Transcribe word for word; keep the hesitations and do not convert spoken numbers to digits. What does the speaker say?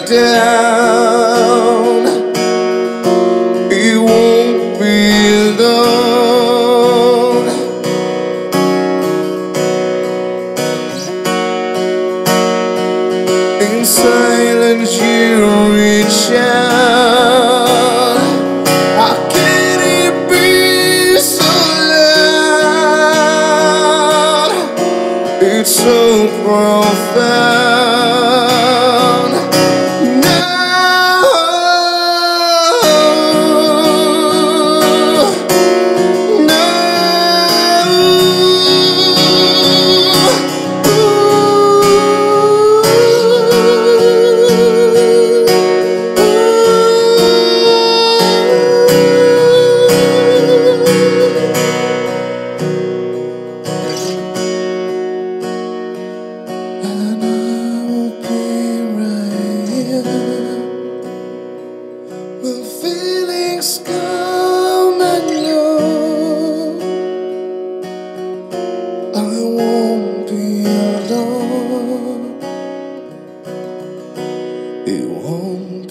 down, you won't be alone. In silence you reach out. How can it be so loud? It's so profound. Now, now, and I will be right here when feelings come and go. I won't be alone. It won't